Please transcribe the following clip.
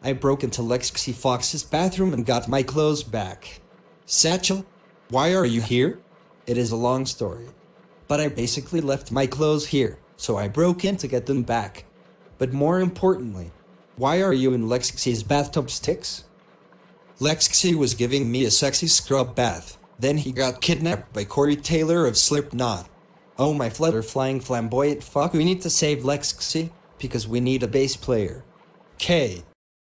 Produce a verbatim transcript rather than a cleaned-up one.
I broke into Lexi Fox's bathroom and got my clothes back. Satchel, why are you here? It is a long story. But I basically left my clothes here, so I broke in to get them back. But more importantly, why are you in Lexi's bathtub, Stix? Lexi was giving me a sexy scrub bath. Then he got kidnapped by Corey Taylor of Slipknot. Oh my flutter flying flamboyant fuck, we need to save Lexi, because we need a bass player. K.